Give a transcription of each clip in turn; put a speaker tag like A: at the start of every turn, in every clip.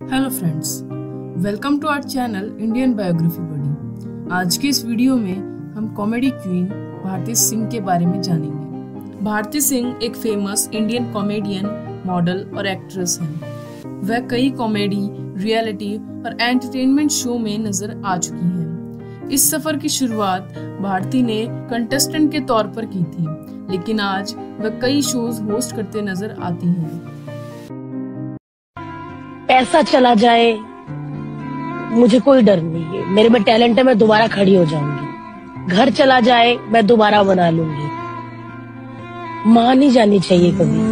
A: Hello friends, welcome to our channel Indian biography buddy. आज के इस वीडियो में हम कॉमेडी क्वीन भारती सिंह के बारे में जानेंगे। भारती सिंह एक फेमस इंडियन कॉमेडियन, मॉडल और एक्ट्रेस हैं। वह कई कॉमेडी, रियलिटी और एंटरटेनमेंट शो में नजर आ चुकी हैं। इस सफर की शुरुआत भारती ने कंटेस्टेंट के तौर पर की थी, लेकिन आज वह कई शोज होस्ट करते नजर आती हैं।
B: पैसा चला जाए मुझे कोई डर नहीं है, मेरे में टैलेंट है, मैं दोबारा खड़ी हो जाऊंगी। घर चला जाए मैं दोबारा बना लूंगी। माँ नहीं जानी चाहिए कभी,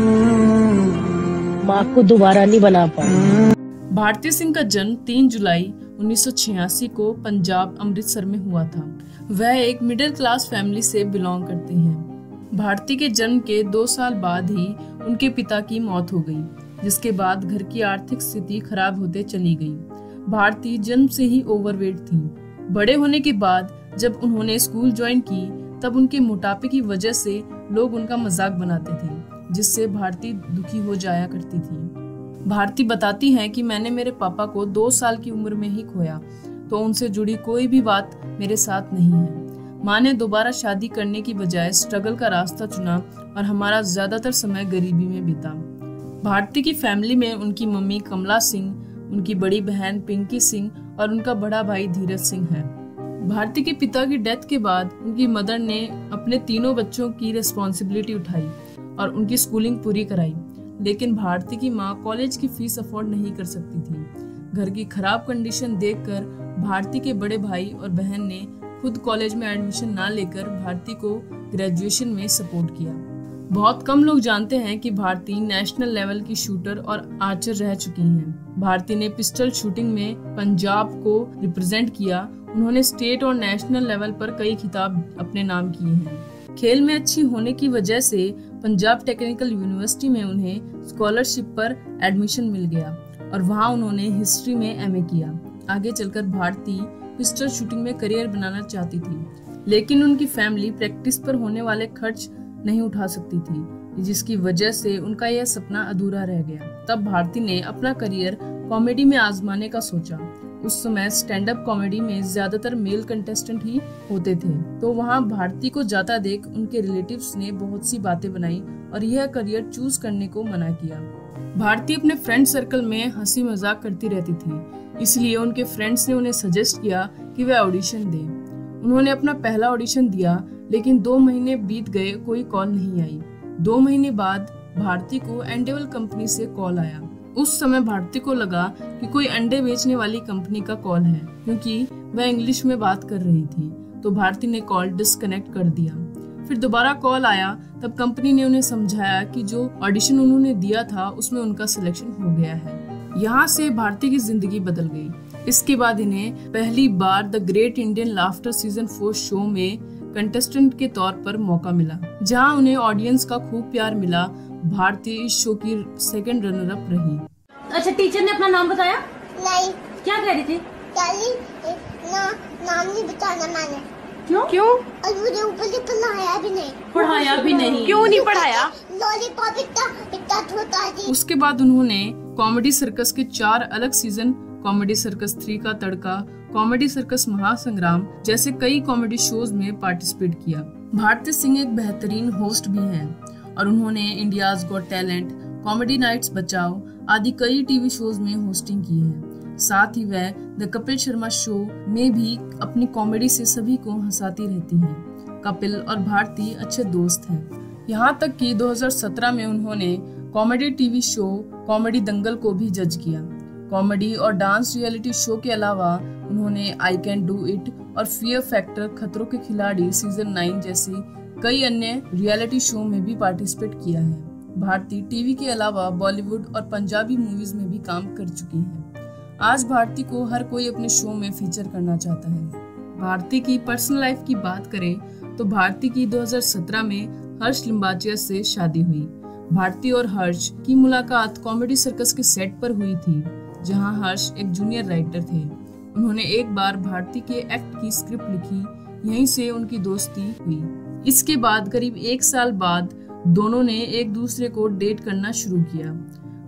B: माँ को दोबारा नहीं बना पाऊंगी।
A: भारती सिंह का जन्म 3 जुलाई 1986 को पंजाब अमृतसर में हुआ था। वह एक मिडिल क्लास फैमिली से बिलोंग करती हैं। भारती के जन्म के 2 साल बाद ही उनके पिता की मौत हो गई, जिसके बाद घर की आर्थिक स्थिति खराब होते चली गई। भारती जन्म से ही ओवरवेट थी। बड़े होने के बाद जब उन्होंने स्कूल ज्वाइन की, तब उनके मोटापे की वजह से लोग उनका मजाक बनाते थे, जिससे भारती दुखी हो जाया करती थी। भारती बताती हैं कि मैंने मेरे पापा को 2 साल की उम्र में ही खोया, तो उनसे जुड़ी कोई भी बात मेरे साथ नहीं है। माँ ने दोबारा शादी करने की बजाय स्ट्रगल का रास्ता चुना और हमारा ज्यादातर समय गरीबी में बीता। भारती की फैमिली में उनकी मम्मी कमला सिंह, उनकी बड़ी बहन पिंकी सिंह और उनका बड़ा भाई धीरज सिंह है। भारती के पिता की डेथ के बाद उनकी मदर ने अपने तीनों बच्चों की रिस्पॉन्सिबिलिटी उठाई और उनकी स्कूलिंग पूरी कराई, लेकिन भारती की माँ कॉलेज की फीस अफोर्ड नहीं कर सकती थी। घर की खराब कंडीशन देखकर भारती के बड़े भाई और बहन ने खुद कॉलेज में एडमिशन ना लेकर भारती को ग्रेजुएशन में सपोर्ट किया। बहुत कम लोग जानते हैं कि भारती नेशनल लेवल की शूटर और आर्चर रह चुकी हैं। भारती ने पिस्टल शूटिंग में पंजाब को रिप्रेजेंट किया। उन्होंने स्टेट और नेशनल लेवल पर कई खिताब अपने नाम किए हैं। खेल में अच्छी होने की वजह से पंजाब टेक्निकल यूनिवर्सिटी में उन्हें स्कॉलरशिप पर एडमिशन मिल गया और वहां उन्होंने हिस्ट्री में एमए किया। आगे चलकर भारती पिस्टल शूटिंग में करियर बनाना चाहती थी, लेकिन उनकी फैमिली प्रैक्टिस पर होने वाले खर्च नहीं उठा सकती थी, जिसकी वजह से उनका यह सपना अधूरा रह गया। तब भारती ने अपना करियर कॉमेडी में आजमाने का सोचा। उस समय स्टैंड अप कॉमेडी में ज्यादातर मेल कंटेस्टेंट ही होते थे, तो वहां भारती को जाता देख उनके रिलेटिव्स ने बहुत सी बातें बनाई और यह करियर चूज करने को मना किया। भारती अपने फ्रेंड सर्कल में हंसी मजाक करती रहती थी, इसलिए उनके फ्रेंड्स ने उन्हें सजेस्ट किया कि वे ऑडिशन दें। उन्होंने अपना पहला ऑडिशन दिया, लेकिन 2 महीने बीत गए, कोई कॉल नहीं आई। 2 महीने बाद भारती को एंडेवल कंपनी से कॉल आया। उस समय भारती को लगा कि कोई अंडे बेचने वाली कंपनी का कॉल है, क्योंकि वह इंग्लिश में बात कर रही थी, तो भारती ने कॉल डिस्कनेक्ट कर दिया। फिर दोबारा कॉल आया, तब कंपनी ने उन्हें समझाया कि जो ऑडिशन उन्होंने दिया था उसमें उनका सिलेक्शन हो गया है। यहाँ से भारती की जिंदगी बदल गई। इसके बाद इन्हें पहली बार the great Indian laughter season 4 show में कंटेस्टेंट के तौर पर मौका मिला, जहां उन्हें ऑडियंस का खूब प्यार मिला। भारती इस शो की 2nd रनर अप रही।
C: अच्छा, टीचर ने अपना नाम बताया?
D: नहीं।
C: क्या कह रही थी?
D: नाम नहीं बताना मैंने।
C: क्यों?
D: और मुझे ऊपर से पढ़ाया भी नहीं।
C: क्यों नहीं पढ़ाया?
D: लॉलीपॉप इतना छोटा है।
A: उसके बाद उन्होंने कॉमेडी सर्कस के 4 अलग सीजन, कॉमेडी सर्कस 3 का तड़का, कॉमेडी सर्कस महासंग्राम जैसे कई कॉमेडी शोज में पार्टिसिपेट किया। भारती सिंह एक बेहतरीन होस्ट भी हैं और उन्होंने India's got talent, comedy nights Bachao आदि कई टीवी शोज में होस्टिंग की है। साथ ही वह द कपिल शर्मा शो में भी अपनी कॉमेडी से सभी को हंसाती रहती हैं। कपिल और भारती अच्छे दोस्त हैं। यहाँ तक कि 2017 में उन्होंने comedy TV show comedy Dangal को भी जज किया। कॉमेडी और डांस रियलिटी शो के अलावा उन्होंने आई कैन डू इट और फियर फैक्टर, खतरों के खिलाड़ी सीजन 9 जैसी कई अन्य रियलिटी शो में भी पार्टिसिपेट किया है। भारती टीवी के अलावा बॉलीवुड और पंजाबी मूवीज में भी काम कर चुकी हैं। आज भारती को हर कोई अपने शो में फीचर करना चाहता है। भारती की पर्सनल लाइफ की बात करें तो भारती की 2017 में हर्ष लिम्बाचिया से शादी हुई। भारती और हर्ष की मुलाकात कॉमेडी सर्कस के सेट पर हुई थी, जहां हर्ष एक जूनियर राइटर थे। उन्होंने एक बार भारती के एक्ट की स्क्रिप्ट लिखी, यहीं से उनकी दोस्ती हुई। इसके बाद करीब 1 साल बाद दोनों ने एक दूसरे को डेट करना शुरू किया।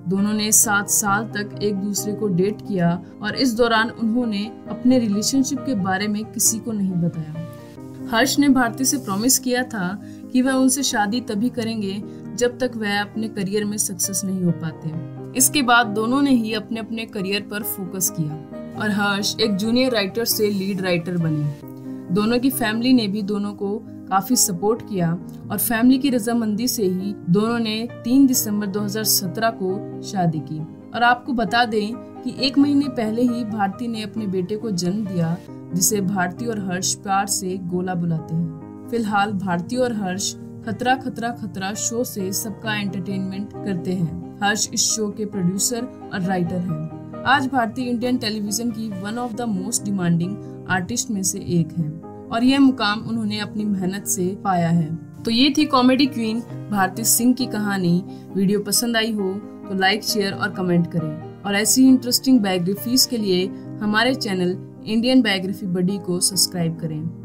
A: दोनों ने 7 साल तक एक दूसरे को डेट किया और इस दौरान उन्होंने अपने रिलेशनशिप के बारे में किसी को नहीं बताया। हर्ष ने भारती से प्रॉमिस किया था कि वह उनसे शादी तभी करेंगे जब तक वह अपने करियर में सक्सेस नहीं हो पाते। इसके बाद दोनों ने ही अपने अपने करियर पर फोकस किया और हर्ष एक जूनियर राइटर से लीड राइटर बने। दोनों की फैमिली ने भी दोनों को काफी सपोर्ट किया और फैमिली की रजामंदी से ही दोनों ने 3 दिसंबर 2017 को शादी की। और आपको बता दें कि 1 महीने पहले ही भारती ने अपने बेटे को जन्म दिया, जिसे भारती और हर्ष प्यार से गोला बुलाते हैं। फिलहाल भारती और हर्ष खतरा खतरा खतरा शो से सबका एंटरटेनमेंट करते हैं। हर्ष इस शो के प्रोड्यूसर और राइटर हैं। आज भारती इंडियन टेलीविजन की one of the most demanding artist में से एक है और यह मुकाम उन्होंने अपनी मेहनत से पाया है। तो ये थी कॉमेडी क्वीन भारती सिंह की कहानी। वीडियो पसंद आई हो तो लाइक, शेयर और कमेंट करें और ऐसी इंटरेस्टिंग बायोग्राफीज के लिए हमारे चैनल इंडियन बायोग्राफी बडी को सब्सक्राइब करें।